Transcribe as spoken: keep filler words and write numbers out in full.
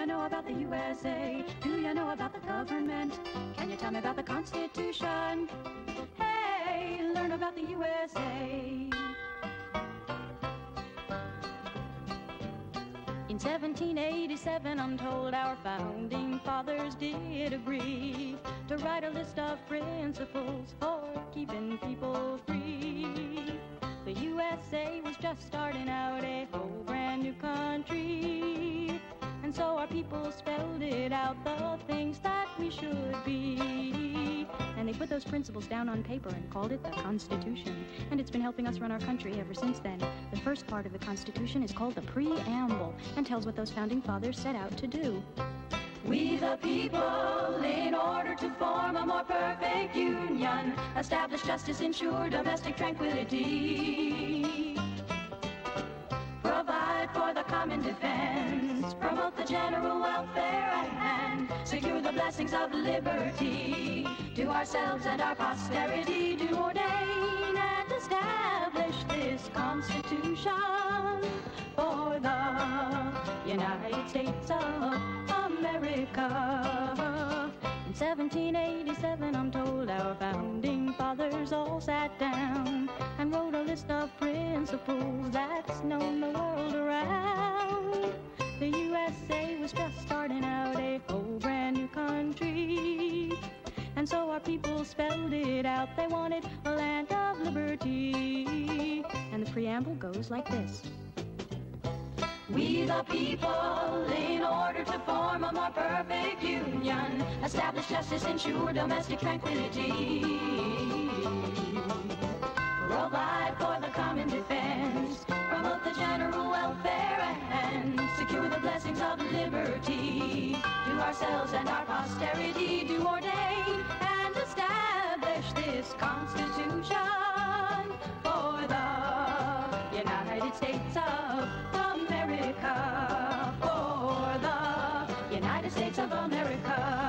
know about the U S A? Do you know about the government? Can you tell me about the Constitution? Hey, learn about the U S A. In seventeen eighty-seven, I'm told our founding fathers did agree to write a list of principles for keeping people free. The U S A was just starting out, a whole brand new country, and so our people spelled it out, the things that we should be. And they put those principles down on paper and called it the Constitution. And it's been helping us run our country ever since then. The first part of the Constitution is called the Preamble and tells what those founding fathers set out to do. We the people, in order to form a more perfect union, establish justice, ensure domestic tranquility, provide for the common defense, promote the general welfare and secure the blessings of liberty, to ourselves and our posterity do ordain and establish this Constitution for the United States of America. In seventeen eighty-seven, I'm told our founding fathers all sat down and wrote a list of principles that's known the world around. The U S A was just starting out, a whole brand new country, and so our people spelled it out. They wanted a land of liberty. And the preamble goes like this. We the people, in order to form a more perfect union, establish justice, ensure domestic tranquility, provide for the common defense, promote the general welfare and secure the blessings of liberty, to ourselves and our posterity do ordain and establish this Constitution for the United States of America, for the United States of America.